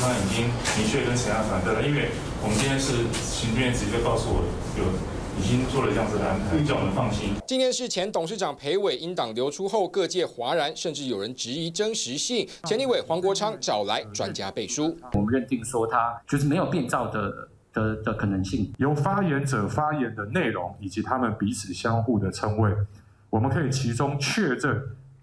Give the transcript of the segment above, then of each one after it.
方已经明确跟沈亚反对了，因为我们今天是行政院直接告诉我已经做了这样子的安排，叫我们放心。 今天是前董事长裴伟因档流出后，各界哗然，甚至有人质疑真实性。前立委黄国昌找来专家背书， 我们认定说他就是没有变造的可能性。 由发言者发言的内容以及他们彼此相互的称谓，我们可以其中确认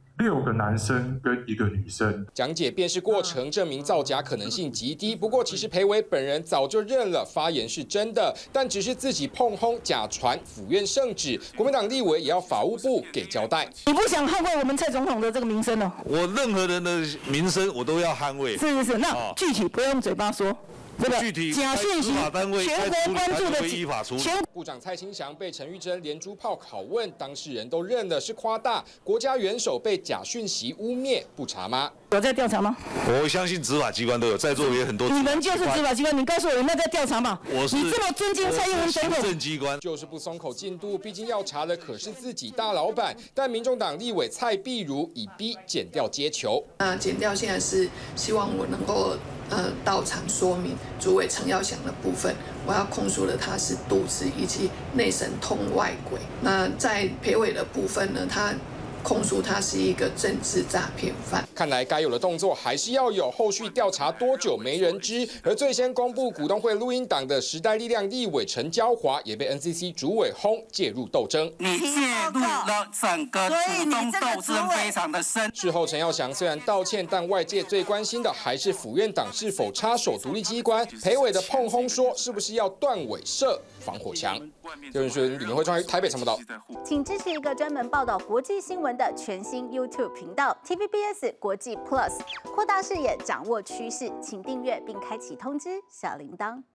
6个男生跟1个女生。 讲解辨识过程，证明造假可能性极低。不过，其实裴伟本人早就认了发言是真的，但只是自己碰轰假传府院圣旨。国民党立委也要法务部给交代。 你不想捍卫我们蔡总统的这个名声呢？ 我任何人的名声我都要捍卫。 是，那具体不用嘴巴说。 具体假讯息，全国关注的依法处理。 部长蔡清祥被陈玉珍连珠炮拷问，当事人都认了是夸大。国家元首被假讯息污蔑，不查吗？ 有在调查吗？ 我相信执法机关都有，在座也很多。 你们就是执法机关，你告诉我有没有在调查吗？ 你这么尊敬蔡英文总统， 行政机关就是不松口进度，毕竟要查的可是自己大老板。但民众党立委蔡壁如以逼检调接球。 检调现在是希望我能够到场说明主委陈耀祥的部分，我要控诉的他是渎职以及内神通外鬼。那在裴伟的部分呢，他控诉他是一个政治诈骗犯。 看来该有的动作还是要有，后续调查多久没人知。而最先公布股东会录音档的时代力量立委陈椒华也被 NCC 主委轰介入斗争。 你介入了整个股东斗争非常的深。 事后陈耀祥虽然道歉，但外界最关心的还是府院党是否插手独立机关。裴伟的碰轰说，是不是要断尾设防火墙？刘文轩、李明辉、台北报道。 请支持一个专门报道国际新闻的全新 YouTube 频道 TVBS 国际 Plus， 扩大视野，掌握趋势，请订阅并开启通知小铃铛。